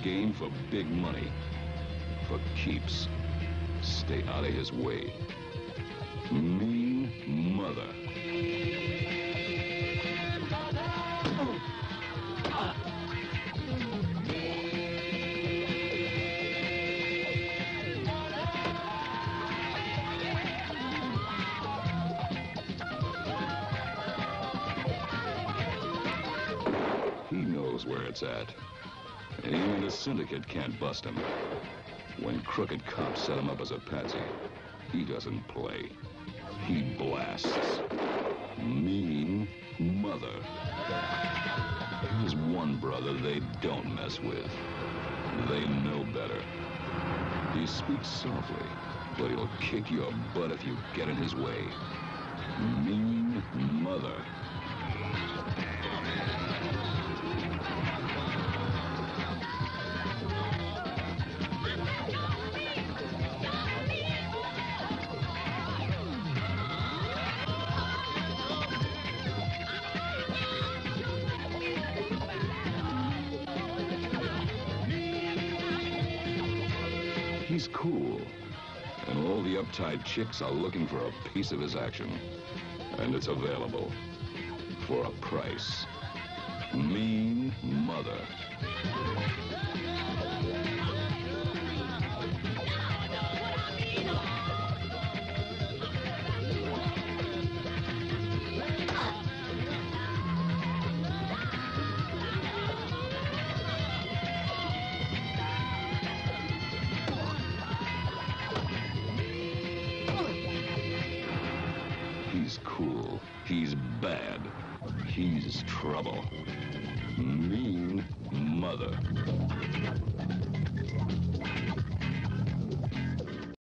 game for big money. For keeps. Stay out of his way. Mean Mother. He knows where it's at. And even the syndicate can't bust him. When crooked cops set him up as a patsy, he doesn't play. He blasts. Mean Mother. Here's one brother they don't mess with. They know better. He speaks softly, but he'll kick your butt if you get in his way. Mean Mother. He's cool, and all the uptight chicks are looking for a piece of his action. And it's available for a price. Mean Mother. He's cool. He's bad. He's trouble. Mean Mother.